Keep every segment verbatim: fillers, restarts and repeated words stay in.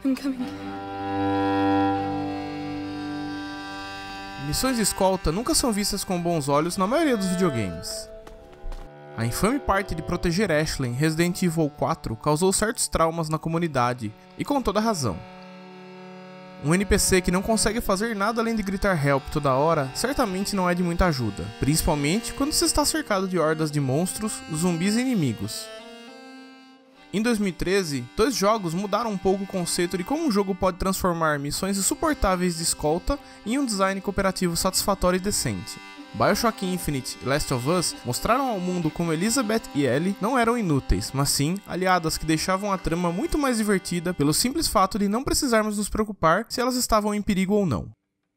I'm coming. Missões de escolta nunca são vistas com bons olhos na maioria dos videogames. A infame parte de proteger Ashley em Resident Evil quatro causou certos traumas na comunidade, e com toda razão. Um N P C que não consegue fazer nada além de gritar help toda hora, certamente não é de muita ajuda, principalmente quando se está cercado de hordas de monstros, zumbis e inimigos. Em dois mil e treze, dois jogos mudaram um pouco o conceito de como um jogo pode transformar missões insuportáveis de escolta em um design cooperativo satisfatório e decente. BioShock Infinite e Last of Us mostraram ao mundo como Elizabeth e Ellie não eram inúteis, mas sim aliadas que deixavam a trama muito mais divertida pelo simples fato de não precisarmos nos preocupar se elas estavam em perigo ou não.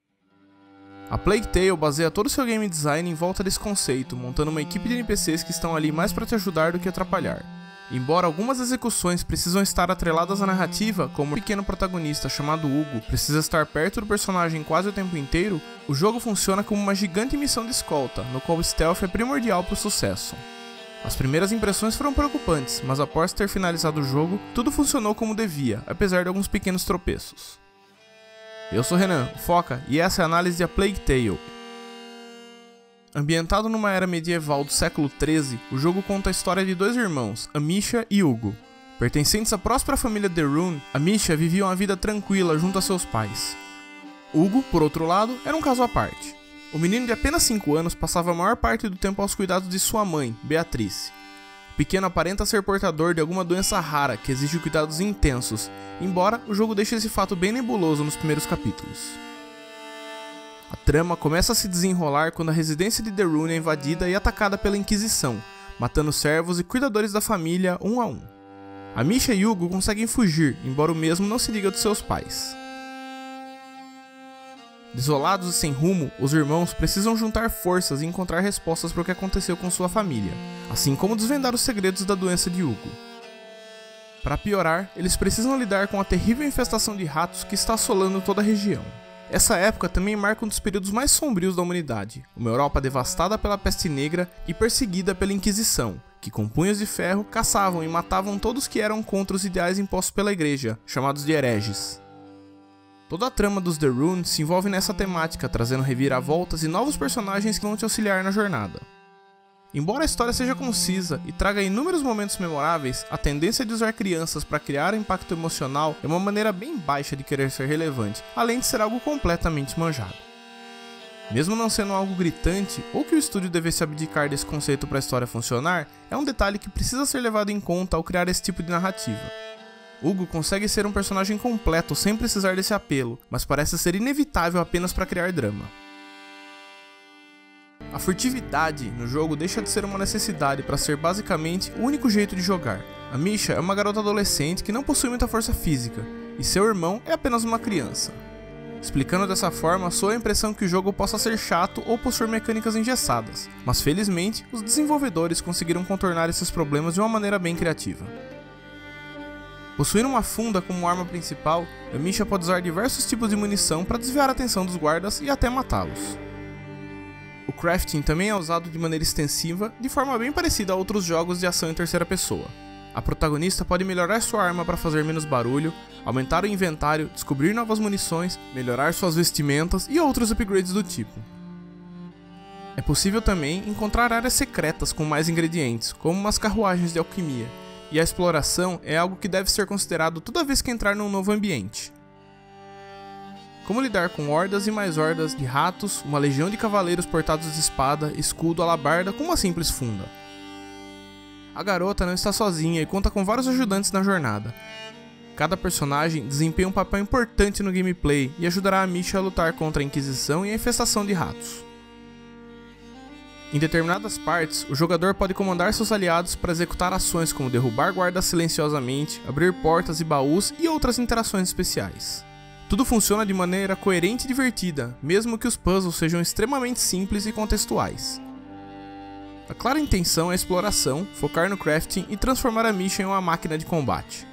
A Plague Tale baseia todo o seu game design em volta desse conceito, montando uma equipe de N P Cs que estão ali mais para te ajudar do que atrapalhar. Embora algumas execuções precisam estar atreladas à narrativa, como o pequeno protagonista chamado Hugo precisa estar perto do personagem quase o tempo inteiro, o jogo funciona como uma gigante missão de escolta, no qual o stealth é primordial para o sucesso. As primeiras impressões foram preocupantes, mas após ter finalizado o jogo, tudo funcionou como devia, apesar de alguns pequenos tropeços. Eu sou Renan, o Foca, e essa é a análise de A Plague Tale. Ambientado numa era medieval do século treze, o jogo conta a história de dois irmãos, Amisha e Hugo. Pertencentes à próspera família de Rune, Amisha vivia uma vida tranquila junto a seus pais. Hugo, por outro lado, era um caso à parte. O menino de apenas cinco anos passava a maior parte do tempo aos cuidados de sua mãe, Beatrice. O pequeno aparenta ser portador de alguma doença rara que exige cuidados intensos, embora o jogo deixe esse fato bem nebuloso nos primeiros capítulos. A trama começa a se desenrolar quando a residência de The Rune é invadida e atacada pela Inquisição, matando servos e cuidadores da família um a um. Amisha e Hugo conseguem fugir, embora o mesmo não se liga dos seus pais. Desolados e sem rumo, os irmãos precisam juntar forças e encontrar respostas para o que aconteceu com sua família, assim como desvendar os segredos da doença de Hugo. Para piorar, eles precisam lidar com a terrível infestação de ratos que está assolando toda a região. Essa época também marca um dos períodos mais sombrios da humanidade, uma Europa devastada pela peste negra e perseguida pela Inquisição, que com punhos de ferro caçavam e matavam todos que eram contra os ideais impostos pela igreja, chamados de hereges. Toda a trama dos The Rune se envolve nessa temática, trazendo reviravoltas e novos personagens que vão te auxiliar na jornada. Embora a história seja concisa e traga inúmeros momentos memoráveis, a tendência de usar crianças para criar impacto emocional é uma maneira bem baixa de querer ser relevante, além de ser algo completamente manjado. Mesmo não sendo algo gritante, ou que o estúdio devesse abdicar desse conceito para a história funcionar, é um detalhe que precisa ser levado em conta ao criar esse tipo de narrativa. Hugo consegue ser um personagem completo sem precisar desse apelo, mas parece ser inevitável apenas para criar drama. A furtividade no jogo deixa de ser uma necessidade para ser basicamente o único jeito de jogar. Amisha é uma garota adolescente que não possui muita força física, e seu irmão é apenas uma criança. Explicando dessa forma, soa a impressão que o jogo possa ser chato ou possuir mecânicas engessadas, mas felizmente os desenvolvedores conseguiram contornar esses problemas de uma maneira bem criativa. Possuindo uma funda como arma principal, Amisha pode usar diversos tipos de munição para desviar a atenção dos guardas e até matá-los. O crafting também é usado de maneira extensiva, de forma bem parecida a outros jogos de ação em terceira pessoa. A protagonista pode melhorar sua arma para fazer menos barulho, aumentar o inventário, descobrir novas munições, melhorar suas vestimentas e outros upgrades do tipo. É possível também encontrar áreas secretas com mais ingredientes, como umas carruagens de alquimia, e a exploração é algo que deve ser considerado toda vez que entrar num novo ambiente. Como lidar com hordas e mais hordas de ratos, uma legião de cavaleiros portados de espada, escudo, alabarda com uma simples funda. A garota não está sozinha e conta com vários ajudantes na jornada. Cada personagem desempenha um papel importante no gameplay e ajudará a Amisha a lutar contra a Inquisição e a infestação de ratos. Em determinadas partes, o jogador pode comandar seus aliados para executar ações como derrubar guardas silenciosamente, abrir portas e baús e outras interações especiais. Tudo funciona de maneira coerente e divertida, mesmo que os puzzles sejam extremamente simples e contextuais. A clara intenção é a exploração, focar no crafting e transformar a Amisha em uma máquina de combate.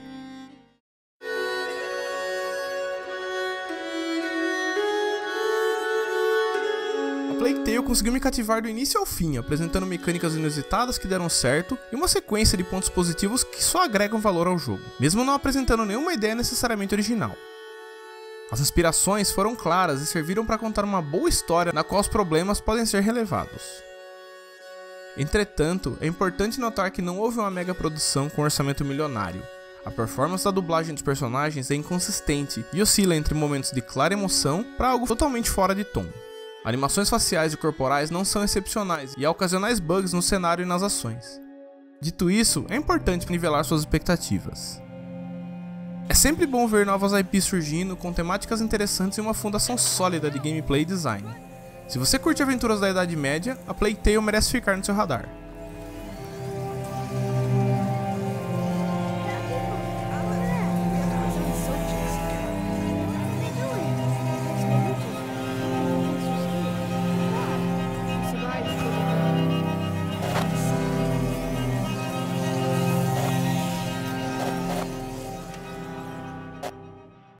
A Plague Tale conseguiu me cativar do início ao fim, apresentando mecânicas inusitadas que deram certo e uma sequência de pontos positivos que só agregam valor ao jogo, mesmo não apresentando nenhuma ideia necessariamente original. As inspirações foram claras e serviram para contar uma boa história na qual os problemas podem ser relevados. Entretanto, é importante notar que não houve uma mega produção com orçamento milionário. A performance da dublagem dos personagens é inconsistente e oscila entre momentos de clara emoção para algo totalmente fora de tom. Animações faciais e corporais não são excepcionais e há ocasionais bugs no cenário e nas ações. Dito isso, é importante nivelar suas expectativas. É sempre bom ver novas I Ps surgindo com temáticas interessantes e uma fundação sólida de gameplay e design. Se você curte aventuras da Idade Média, a Plague Tale merece ficar no seu radar.